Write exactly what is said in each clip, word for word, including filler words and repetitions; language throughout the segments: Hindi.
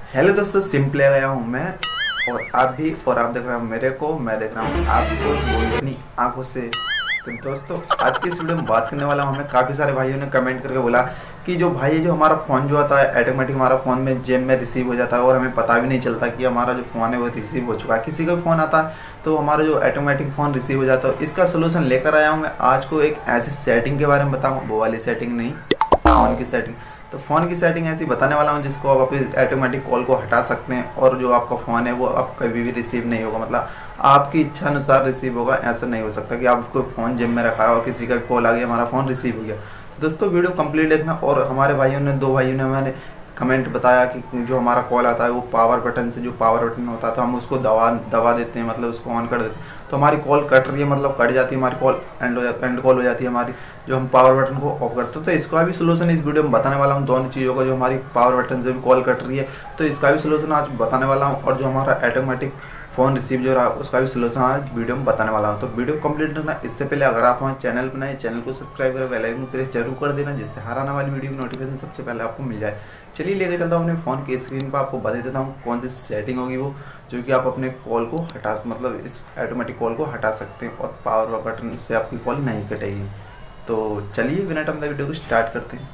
हेलो दोस्तों, सिंपली गया हूँ मैं और आप भी, और आप देख रहे हैं मेरे को, मैं देख रहा हूँ आपको वो अपनी आंखों से। तो दोस्तों, आज की इस वीडियो में बात करने वाला हूँ। हमें काफ़ी सारे भाइयों ने कमेंट करके बोला कि जो भाई जो हमारा फ़ोन जो आता है ऑटोमेटिक हमारा फ़ोन में जेब में रिसीव हो जाता है और हमें पता भी नहीं चलता कि हमारा जो फ़ोन है वो रिसीव हो चुका है। किसी का फ़ोन आता है तो हमारा जो ऑटोमेटिक फ़ोन रिसीव हो जाता है, इसका सोल्यूशन लेकर आया हूँ मैं आज को। एक ऐसी सेटिंग के बारे में बताऊँ, वो वाली सेटिंग नहीं, फ़ोन की सेटिंग। तो फ़ोन की सेटिंग ऐसी बताने वाला हूँ जिसको आप अपनी ऑटोमेटिक कॉल को हटा सकते हैं और जो आपका फ़ोन है वो आप कभी भी रिसीव नहीं होगा, मतलब आपकी इच्छा अनुसार रिसीव होगा। ऐसा नहीं हो सकता कि आप उसको फ़ोन जेब में रखा है और किसी का कॉल आ गया, हमारा फ़ोन रिसीव हो गया। दोस्तों, वीडियो कंप्लीट देखना। और हमारे भाइयों ने, दो भाइयों ने हमारे कमेंट बताया कि जो हमारा कॉल आता है वो पावर बटन से, जो पावर बटन होता है तो हम उसको दबा दबा देते हैं, मतलब उसको ऑन कर देते हैं तो हमारी कॉल कट रही है, मतलब कट जाती है हमारी कॉल, एंड हो जाती एंड कॉल हो जाती है हमारी, जो हम पावर बटन को ऑफ करते हैं। तो इसका भी सोल्यूशन इस वीडियो में बताने वाला हूँ, दोनों चीज़ों का। जो हमारी पावर बटन से भी कॉल कट रही है तो इसका भी सोल्यूशन आज बताने वाला हूँ, और जो हमारा ऑटोमेटिक फ़ोन रिसीव जो रहा उसका भी सोल्यूशन आज वीडियो में बताने वाला हूँ। तो वीडियो कंप्लीट करना। इससे पहले अगर आप हमारे चैनल पर नए, चैनल को सब्सक्राइब करें, बेल आइकन प्रेस जरूर कर देना, जिससे हर आने वाली वीडियो की नोटिफिकेशन सबसे पहले आपको मिल जाए। चलिए लेके चलता हूँ अपने फ़ोन की स्क्रीन पर, आपको बता देता हूँ कौन सी सेटिंग होगी वो, जो कि आप अपने कॉल को हटा, मतलब इस ऑटोमेटिक कॉल को हटा सकते हैं और पावर बटन से आपकी कॉल नहीं कटेगी। तो चलिए बिना टाइम वीडियो को स्टार्ट करते हैं।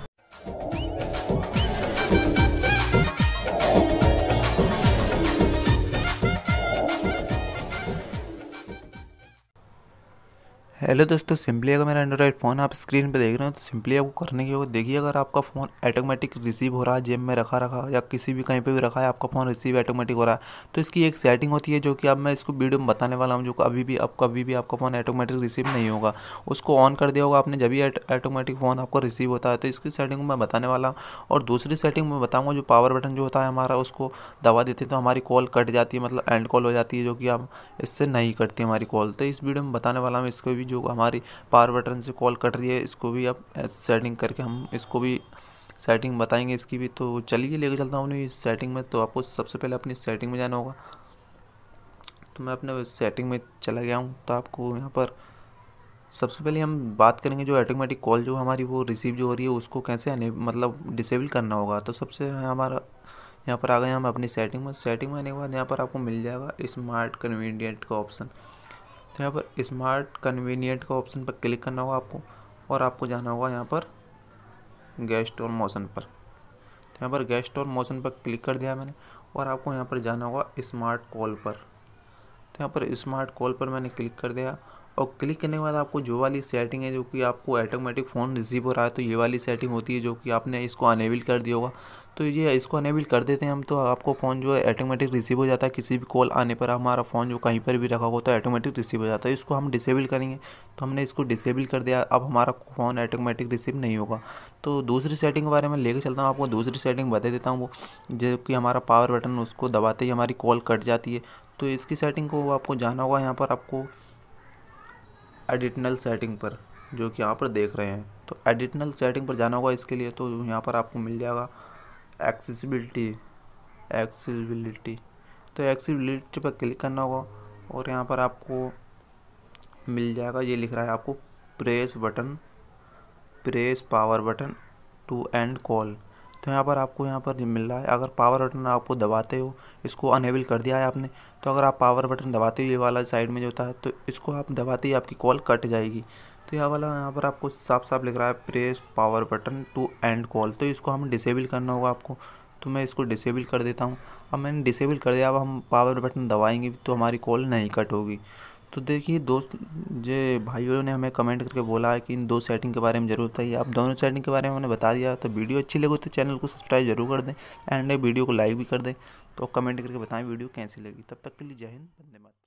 हेलो दोस्तों, सिंपली अगर मेरा एंड्रॉइड फ़ोन आप स्क्रीन पे देख रहे हो तो सिंपली आपको करने की होगा, देखिए अगर आपका फ़ोन ऑटोमेटिक रिसीव हो रहा है, जेब में रखा रखा या किसी भी कहीं पे भी रखा है, आपका फ़ोन रिसीव ऑटोमेटिक हो रहा है, तो इसकी एक सेटिंग होती है जो कि अब मैं इसको वीडियो में बताने वाला हूँ, जो अभी भी आप कभी भी आपका फ़ोन ऑटोमेटिक रिसीव नहीं होगा। उसको ऑन कर दिया होगा आपने जब भी ऑटोमेटिक फ़ोन आपको रिसीव होता है, तो इसकी सेटिंग मैं बताने वाला हूँ। और दूसरी सेटिंग मैं बताऊँगा, जो पावर बटन जो होता है हमारा, उसको दबा देते हैं तो हमारी कॉल कट जाती है, मतलब एंड कॉल हो जाती है, जो कि अब इससे नहीं कटती हमारी कॉल। तो इस वीडियो में बताने वाला हूँ इसको भी, जो हमारी पावर बटन से कॉल कट रही है, इसको भी आप सेटिंग करके हम इसको भी सेटिंग बताएंगे इसकी भी। तो चलिए लेके चलता हूँ इस सेटिंग में। तो आपको सबसे पहले अपनी सेटिंग में जाना होगा। तो मैं अपने सेटिंग में चला गया हूँ। तो आपको यहाँ पर सबसे पहले हम बात करेंगे जो ऑटोमेटिक कॉल जो हमारी वो रिसीव जो हो रही है उसको कैसे आने, मतलब डिसेबल करना होगा। तो सबसे हमारा यहाँ पर आ गए हम अपनी सेटिंग में। सेटिंग में आने के बाद यहाँ पर आपको मिल जाएगा स्मार्ट कन्वीनियंट का ऑप्शन। तो यहाँ पर स्मार्ट कन्वीनियंट का ऑप्शन पर क्लिक करना होगा आपको, और आपको जाना होगा यहाँ पर गेस्ट और मोशन पर। तो यहाँ पर गेस्ट और मोशन पर क्लिक कर दिया मैंने, और आपको यहाँ पर जाना होगा स्मार्ट कॉल पर। तो यहाँ पर स्मार्ट कॉल पर मैंने क्लिक कर दिया, और क्लिक करने के बाद आपको जो वाली सेटिंग है, जो कि आपको ऑटोमेटिक फ़ोन रिसीव हो रहा है, तो ये वाली सेटिंग होती है जो कि आपने इसको अनेबल कर दिया होगा। तो ये इसको अनेबल कर देते हैं हम, तो आपको फ़ोन जो है ऑटोमेटिक रिसीव हो जाता है। किसी भी कॉल आने पर हमारा फ़ोन जो कहीं पर भी रखा होता है ऑटोमेटिक रिसीव हो जाता है। इसको हम डिसेबल करेंगे, तो हमने इसको डिसेबल कर दिया। अब हमारा फ़ोन ऑटोमेटिक रिसीव नहीं होगा। तो दूसरी सेटिंग के बारे में लेके चलता हूँ आपको। दूसरी सेटिंग बता देता हूँ, वो जो कि हमारा पावर बटन, उसको दबाते ही हमारी कॉल कट जाती है। तो इसकी सेटिंग को आपको जाना होगा यहाँ पर, आपको एडिशनल सेटिंग पर, जो कि यहाँ पर देख रहे हैं। तो एडिशनल सेटिंग पर जाना होगा इसके लिए। तो यहाँ पर आपको मिल जाएगा एक्सेसिबिलिटी एक्सेसिबिलिटी तो एक्सेसिबिलिटी पर क्लिक करना होगा, और यहाँ पर आपको मिल जाएगा, ये लिख रहा है आपको press button press power button to end call. तो यहाँ पर आपको यहाँ पर मिल रहा है, अगर पावर बटन आपको दबाते हो, इसको अनेबल कर दिया है आपने, तो अगर आप पावर बटन दबाते हो, ये वाला साइड में जो होता है, तो इसको आप दबाते ही आपकी कॉल कट जाएगी। तो यह वाला यहाँ पर आपको साफ साफ लिख रहा है press power button to end call, तो इसको हम डिसेबल करना होगा आपको। तो मैं इसको डिसेबल कर देता हूँ। अब मैंने डिसेबल कर दिया। अब हम पावर बटन दबाएंगे तो हमारी कॉल नहीं कट होगी। तो देखिए दोस्त, जे भाइयों ने हमें कमेंट करके बोला है कि इन दो सेटिंग के बारे में ज़रूर बताइए। आप दोनों सेटिंग के बारे में मैंने बता दिया। तो वीडियो अच्छी लगे तो चैनल को सब्सक्राइब जरूर कर दें, एंड वीडियो को लाइक भी कर दें। तो कमेंट करके बताएं वीडियो कैसी लगी। तब तक के लिए जय हिंद, वंदे मातरम।